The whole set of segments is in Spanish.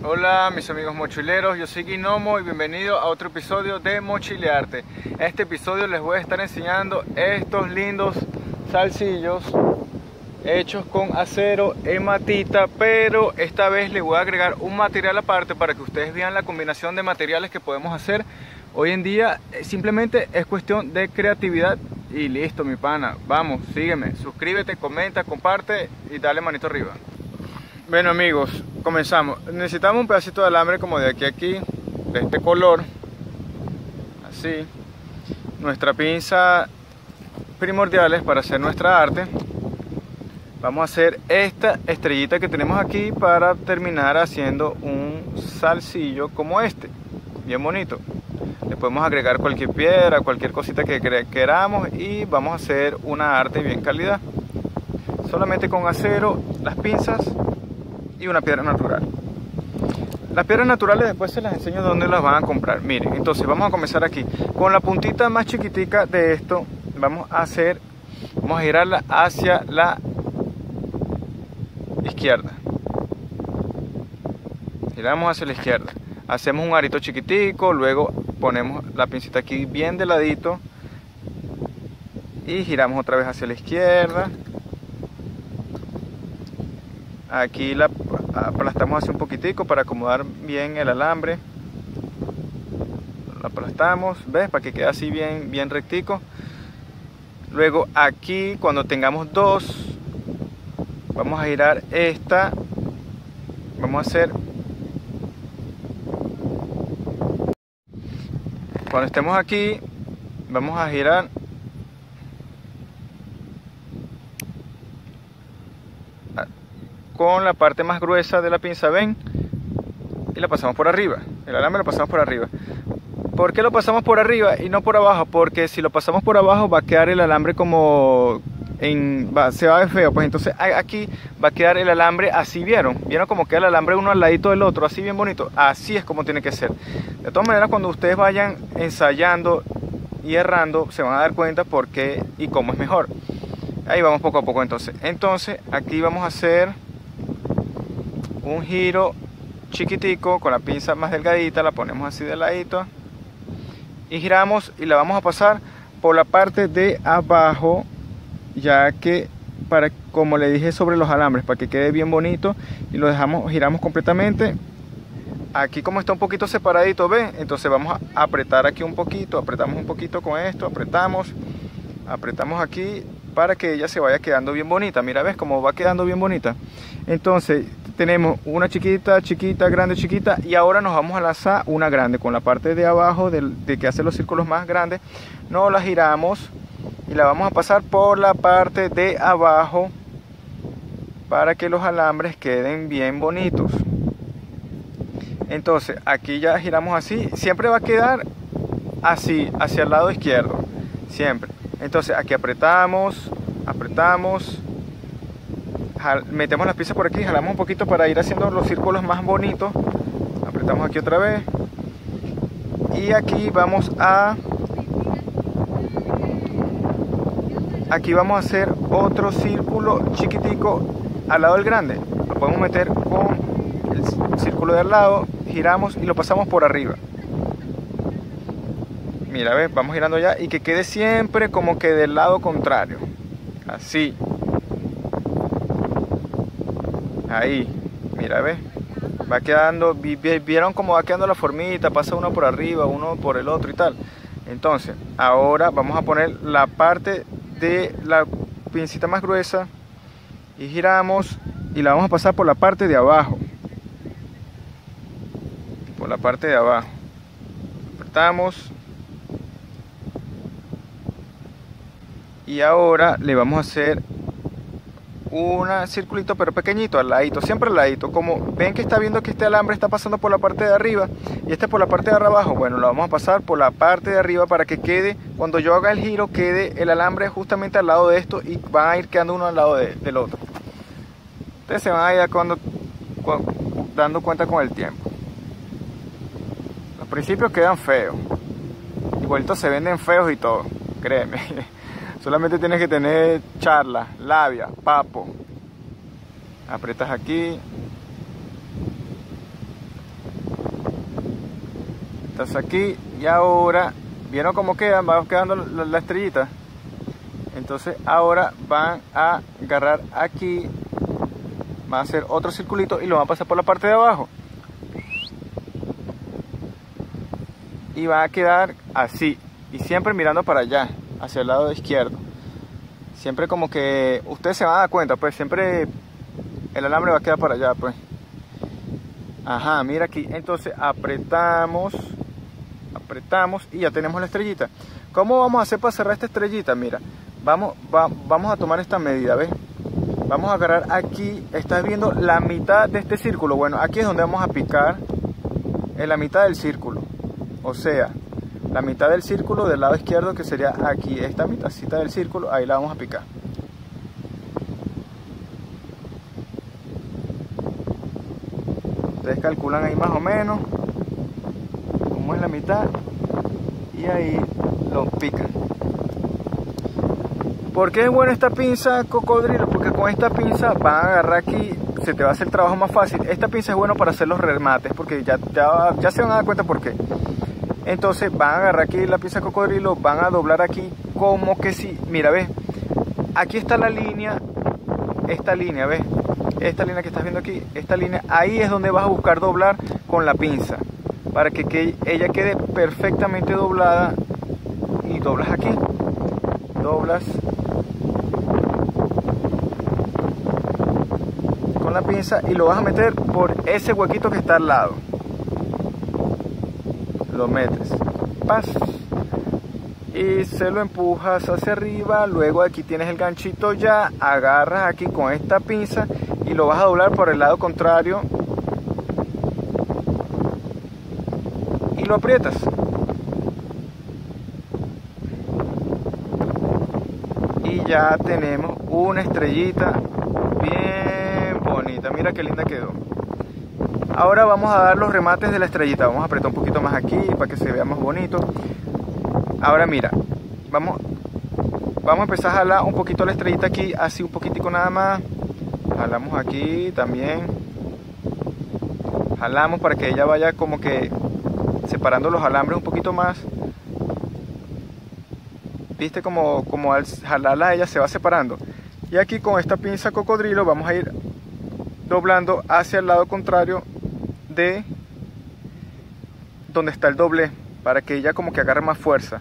Hola mis amigos mochileros, yo soy Guinomo y bienvenido a otro episodio de Mochilearte. En este episodio les voy a estar enseñando estos lindos salsillos hechos con acero en matita, pero esta vez les voy a agregar un material aparte para que ustedes vean la combinación de materiales que podemos hacer. Hoy en día simplemente es cuestión de creatividad y listo mi pana. Vamos, sígueme, suscríbete, comenta, comparte y dale manito arriba. Bueno amigos, comenzamos. Necesitamos un pedacito de alambre como de aquí a aquí, de este color, así. Nuestra pinza primordiales para hacer nuestra arte. Vamos a hacer esta estrellita que tenemos aquí para terminar haciendo un salsillo como este, bien bonito. Le podemos agregar cualquier piedra, cualquier cosita que queramos y vamos a hacer una arte bien calidad. Solamente con acero, las pinzas y una piedra natural. Las piedras naturales después se las enseño dónde las van a comprar. Miren, entonces vamos a comenzar aquí con la puntita más chiquitica de esto. Vamos a girarla hacia la izquierda. Giramos hacia la izquierda, hacemos un arito chiquitico, luego ponemos la pincita aquí bien de ladito y giramos otra vez hacia la izquierda. Aquí la aplastamos así un poquitico para acomodar bien el alambre. Lo aplastamos, ¿ves? Para que quede así bien rectico. Luego aquí, cuando tengamos dos, vamos a girar esta. Vamos a hacer, cuando estemos aquí, vamos a girar con la parte más gruesa de la pinza, ven, y la pasamos por arriba. El alambre lo pasamos por arriba. ¿Por qué lo pasamos por arriba y no por abajo? Porque si lo pasamos por abajo va a quedar el alambre como se va a ver feo. Pues entonces aquí va a quedar el alambre así, ¿vieron? ¿Vieron cómo queda el alambre uno al ladito del otro? Así bien bonito. Así es como tiene que ser. De todas maneras, cuando ustedes vayan ensayando y errando, se van a dar cuenta por qué y cómo es mejor. Ahí vamos poco a poco entonces. Entonces aquí vamos a hacer un giro chiquitico con la pinza más delgadita, la ponemos así de ladito y giramos y la vamos a pasar por la parte de abajo, ya que como le dije sobre los alambres, para que quede bien bonito, y lo giramos completamente. Aquí como está un poquito separadito, ¿ven? Entonces vamos a apretar aquí un poquito, apretamos un poquito con esto, apretamos aquí para que ella se vaya quedando bien bonita. Mira, ¿ves cómo va quedando bien bonita? Entonces tenemos una chiquita, chiquita, grande, chiquita, y ahora nos vamos a lanzar una grande con la parte de abajo de que hace los círculos más grandes. Nos la giramos y la vamos a pasar por la parte de abajo para que los alambres queden bien bonitos. Entonces aquí ya giramos así, siempre va a quedar así hacia el lado izquierdo, siempre. Entonces aquí apretamos, metemos las piezas por aquí, jalamos un poquito para ir haciendo los círculos más bonitos. Apretamos aquí otra vez y aquí vamos a hacer otro círculo chiquitico al lado del grande. Lo podemos meter con el círculo de al lado, giramos y lo pasamos por arriba. Mira, ¿ves? Vamos girando ya y que quede siempre como que del lado contrario, así. Ahí, mira, ¿ves? Va quedando, vieron cómo va quedando la formita, pasa uno por arriba, uno por el otro y tal. Entonces, ahora vamos a poner la parte de la pincita más gruesa y giramos y la vamos a pasar por la parte de abajo. Por la parte de abajo. Apretamos. Y ahora le vamos a hacer un circulito pero pequeñito al ladito, siempre al ladito. Como ven que está viendo que este alambre está pasando por la parte de arriba y este por la parte de abajo, bueno, lo vamos a pasar por la parte de arriba para que quede, cuando yo haga el giro, quede el alambre justamente al lado de esto y van a ir quedando uno al lado del otro. Ustedes se van a ir dando cuenta con el tiempo. Los principios quedan feos, igualitos se venden feos y todo, créeme. Solamente tienes que tener charla, labia, papo. Apretas aquí, Entonces aquí, y ahora, ¿vieron cómo quedan? Va quedando la estrellita. Entonces ahora van a agarrar aquí, van a hacer otro circulito y lo van a pasar por la parte de abajo. Y va a quedar así, y siempre mirando para allá, hacia el lado izquierdo. Siempre como que ustedes se van a dar cuenta, pues siempre el alambre va a quedar para allá, pues. Ajá, mira aquí. Entonces apretamos y ya tenemos la estrellita. ¿Cómo vamos a hacer para cerrar esta estrellita? Mira, vamos a tomar esta medida, ¿ves? Vamos a agarrar aquí, estás viendo la mitad de este círculo. Bueno, aquí es donde vamos a picar, en la mitad del círculo. O sea, la mitad del círculo del lado izquierdo, que sería aquí, esta mitadcita del círculo, ahí la vamos a picar. Ustedes calculan ahí más o menos cómo es la mitad y ahí lo pican. ¿Por qué es buena esta pinza cocodrilo? Porque con esta pinza van a agarrar aquí, se te va a hacer el trabajo más fácil. Esta pinza es buena para hacer los remates, porque ya se van a dar cuenta por qué. Entonces van a agarrar aquí la pinza cocodrilo, van a doblar aquí como que si, mira, ves, aquí está la línea, esta línea, ves, esta línea que estás viendo aquí, esta línea, ahí es donde vas a buscar doblar con la pinza, para que ella quede perfectamente doblada. Y doblas aquí, doblas con la pinza y lo vas a meter por ese huequito que está al lado. Lo metes, ¡pas! Y se lo empujas hacia arriba. Luego aquí tienes el ganchito ya, agarras aquí con esta pinza y lo vas a doblar por el lado contrario y lo aprietas. Y ya tenemos una estrellita bien bonita. Mira qué linda quedó. Ahora vamos a dar los remates de la estrellita. Vamos a apretar un poquito más aquí para que se vea más bonito. Ahora mira, vamos a empezar a jalar un poquito la estrellita aquí, así un poquitico nada más. Jalamos aquí también. Jalamos para que ella vaya como que separando los alambres un poquito más. Viste como al jalarla ella se va separando. Y aquí con esta pinza cocodrilo vamos a ir doblando hacia el lado contrario de donde está el doble, para que ella como que agarre más fuerza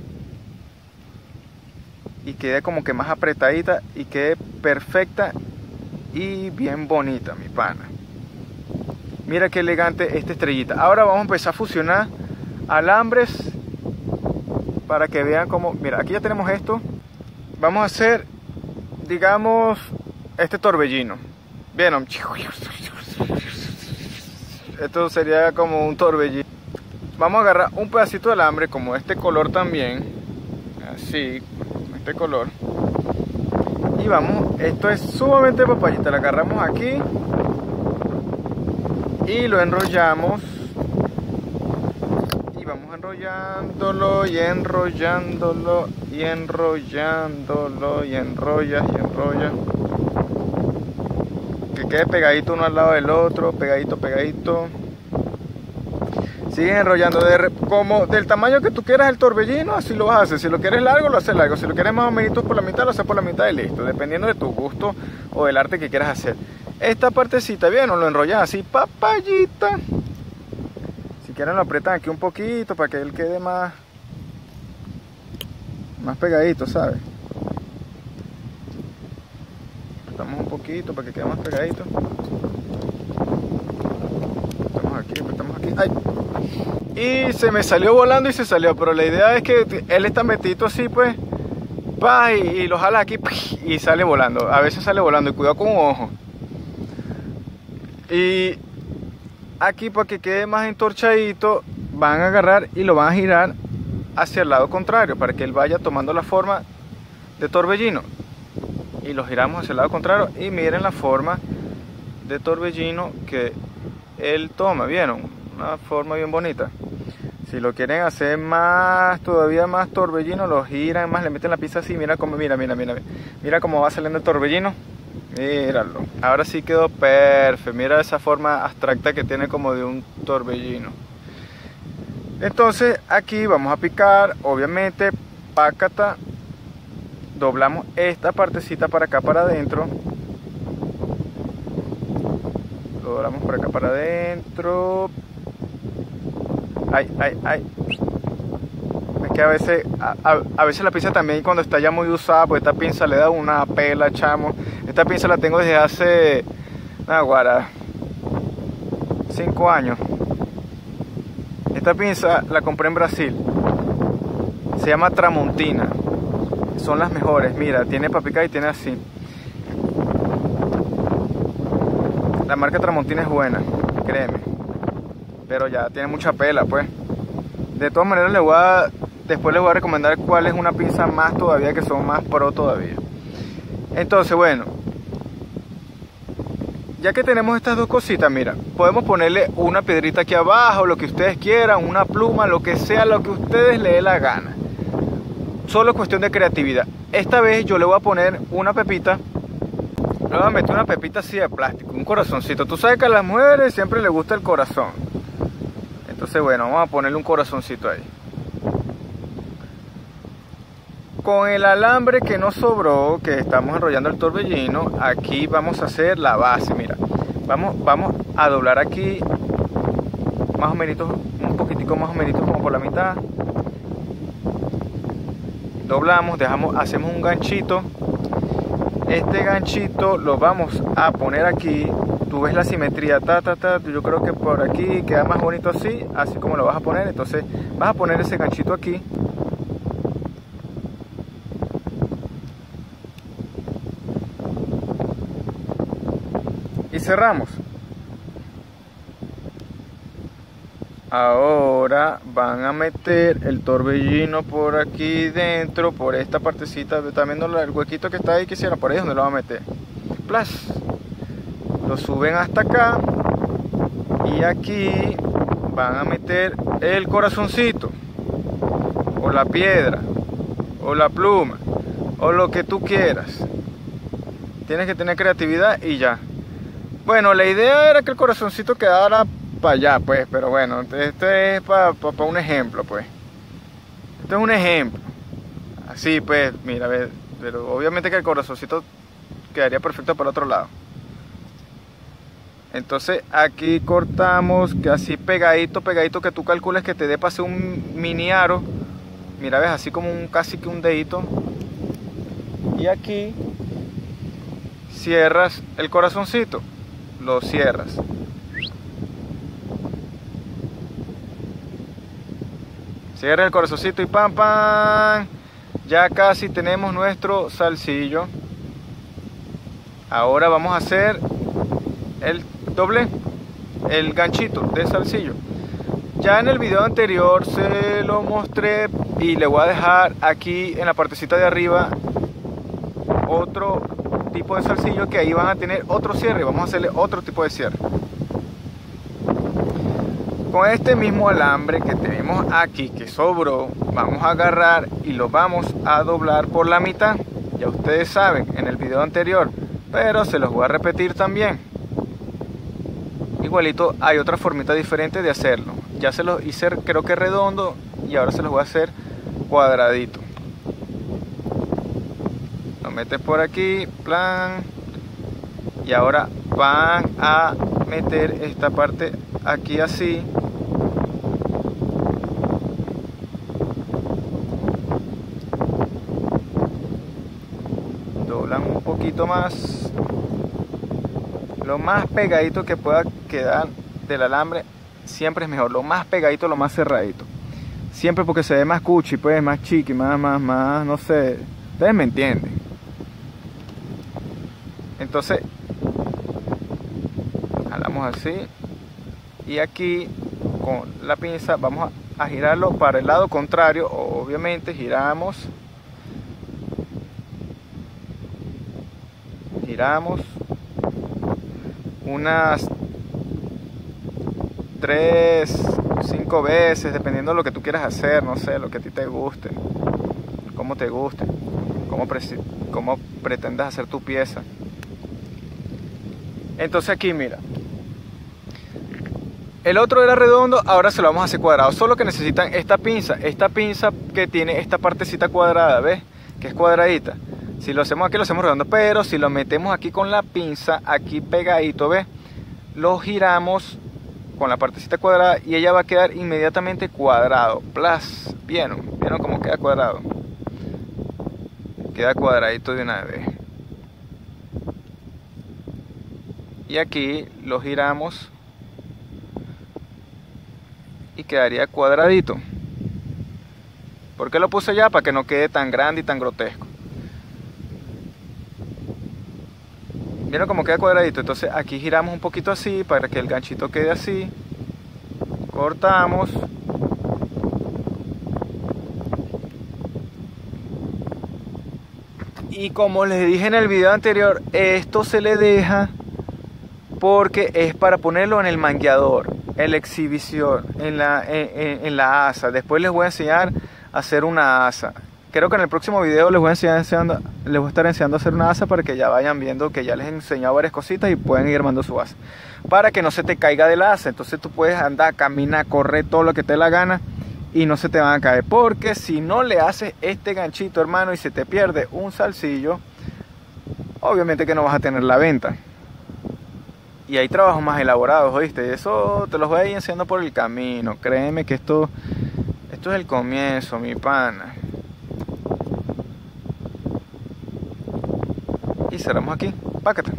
y quede como que más apretadita y quede perfecta y bien bonita, mi pana. Mira qué elegante esta estrellita. Ahora vamos a empezar a fusionar alambres para que vean cómo, mira, aquí ya tenemos esto. Vamos a hacer, digamos, este torbellino. ¿Vieron? Esto sería como un torbellino. Vamos a agarrar un pedacito de alambre como este color también, así, este color, y vamos, esto es sumamente papayita, lo agarramos aquí y lo enrollamos y vamos enrollándolo y enrollándolo y enrollándolo y enrollas y enrollas, que quede pegadito uno al lado del otro, pegadito, pegadito. Sigues enrollando como del tamaño que tú quieras el torbellino, así lo vas a hacer. Si lo quieres largo, lo haces largo. Si lo quieres más o menos por la mitad, lo haces por la mitad y listo. Dependiendo de tu gusto o del arte que quieras hacer. Esta partecita, bien, lo enrollas así, papayita. Si quieren lo aprietan aquí un poquito para que él quede más pegadito, ¿sabes? Apretamos un poquito para que quede más pegadito. Apretamos aquí. ¡Ay! Y se me salió volando y se salió, pero la idea es que él está metido así, pues, y lo jala aquí y sale volando. A veces sale volando y cuidado con un ojo. Y aquí, para que quede más entorchadito, van a agarrar y lo van a girar hacia el lado contrario para que él vaya tomando la forma de torbellino. Y lo giramos hacia el lado contrario y miren la forma de torbellino que él toma. ¿Vieron? Una forma bien bonita. Si lo quieren hacer más, todavía más torbellino, lo giran más, le meten la pinza así. Mira cómo, mira cómo va saliendo el torbellino. Míralo. Ahora sí quedó perfecto. Mira esa forma abstracta que tiene como de un torbellino. Entonces aquí vamos a picar, obviamente, pácata, doblamos esta partecita para acá para adentro, lo doblamos por acá para adentro. Ay, ay, ay. Es que a veces la pinza también cuando está ya muy usada, pues esta pinza le da una pela, chamo. Esta pinza la tengo desde hace, guara, 5 años. Esta pinza la compré en Brasil. Se llama Tramontina. Son las mejores. Mira, tiene para picar y tiene así. La marca Tramontina es buena, créeme. Pero ya tiene mucha pela, pues. De todas maneras después les voy a recomendar cuál es una pinza más todavía, que son más pro todavía. Entonces, bueno, ya que tenemos estas dos cositas, mira, podemos ponerle una piedrita aquí abajo, lo que ustedes quieran, una pluma, lo que sea, lo que ustedes les dé la gana. Solo es cuestión de creatividad. Esta vez yo le voy a poner una pepita, le voy a meter una pepita así de plástico, un corazoncito. Tú sabes que a las mujeres siempre les gusta el corazón. Entonces, bueno, vamos a ponerle un corazoncito ahí. Con el alambre que nos sobró, que estamos enrollando el torbellino, aquí vamos a hacer la base. Mira, vamos a doblar aquí más o menos, un poquitico más o menos como por la mitad. Doblamos, hacemos un ganchito. Este ganchito lo vamos a poner aquí. Tú ves la simetría, yo creo que por aquí queda más bonito así como lo vas a poner. Entonces vas a poner ese ganchito aquí. Y cerramos. Ahora van a meter el torbellino por aquí dentro, por esta partecita. Están viendo el huequito que está ahí, quisiera, por ahí es donde lo van a meter. Plas. Lo suben hasta acá. Y aquí van a meter el corazoncito, o la piedra, o la pluma, o lo que tú quieras. Tienes que tener creatividad y ya. Bueno, la idea era que el corazoncito quedara para allá, pues, pero bueno, este es para un ejemplo, pues. Este es un ejemplo. Así, pues, mira, pero obviamente que el corazoncito quedaría perfecto para el otro lado. Entonces aquí cortamos, que así pegadito, que tú calcules que te dé para hacer un mini aro. Mira, ves, así como casi que un dedito. Y aquí cierras el corazoncito. Lo cierras. Cierra el corazoncito y pam pam. Ya casi tenemos nuestro salsillo. Ahora vamos a hacer el ganchito de salsillo. Ya en el video anterior se lo mostré y le voy a dejar aquí en la partecita de arriba otro tipo de salsillo, que ahí van a tener otro cierre. Vamos a hacerle otro tipo de cierre con este mismo alambre que tenemos aquí, que sobró. Vamos a agarrar y lo vamos a doblar por la mitad. Ya ustedes saben en el video anterior, pero se los voy a repetir también. Igualito hay otra formita diferente de hacerlo. Ya se los hice, creo que redondo, y ahora se los voy a hacer cuadradito. Lo metes por aquí, plan, y ahora van a meter esta parte aquí así. Doblan un poquito más. Lo más pegadito que pueda quedar del alambre siempre es mejor. Lo más pegadito, lo más cerradito. Siempre, porque se ve más cuchi, pues, más chiqui, más, no sé. Ustedes me entienden. Entonces, jalamos así. Y aquí, con la pinza, vamos a girarlo para el lado contrario. Obviamente, giramos. Unas 3, 5 veces, dependiendo de lo que tú quieras hacer, no sé, lo que a ti te guste, cómo te guste, cómo pretendas hacer tu pieza. Entonces aquí, mira, El otro era redondo, ahora se lo vamos a hacer cuadrado. Solo que necesitan esta pinza que tiene esta partecita cuadrada, ¿ves? Que es cuadradita. Si lo hacemos aquí lo hacemos redondo, pero si lo metemos aquí con la pinza, aquí pegadito, ¿ves? Lo giramos con la partecita cuadrada y ella va a quedar inmediatamente cuadrado. Plas, ¿vieron cómo queda cuadrado? Queda cuadradito de una vez. Y aquí lo giramos y quedaría cuadradito. ¿Por qué lo puse ya? Para que no quede tan grande y tan grotesco. ¿Vieron cómo queda cuadradito? Entonces aquí giramos un poquito así para que el ganchito quede así. Cortamos. Y como les dije en el video anterior, esto se le deja porque es para ponerlo en el mangueador, en la exhibición, en la asa. Después les voy a enseñar a hacer una asa. Creo que en el próximo video les voy a estar enseñando a hacer una asa para que ya vayan viendo que ya les he enseñado varias cositas y pueden ir armando su asa. Para que no se te caiga del asa. Entonces tú puedes andar, caminar, correr, todo lo que te dé la gana y no se te van a caer. Porque si no le haces este ganchito, hermano, y se te pierde un salsillo, obviamente que no vas a tener la venta. Y hay trabajos más elaborados, ¿oíste? Eso te los voy a ir enseñando por el camino. Créeme que esto es el comienzo, mi pana. Y cerramos aquí, pácate.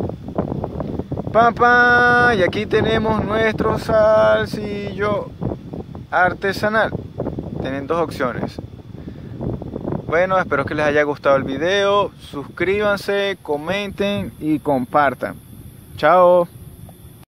Papá, y aquí tenemos nuestro salsillo artesanal. Tienen dos opciones. Bueno, espero que les haya gustado el video. Suscríbanse, comenten y compartan. Chao.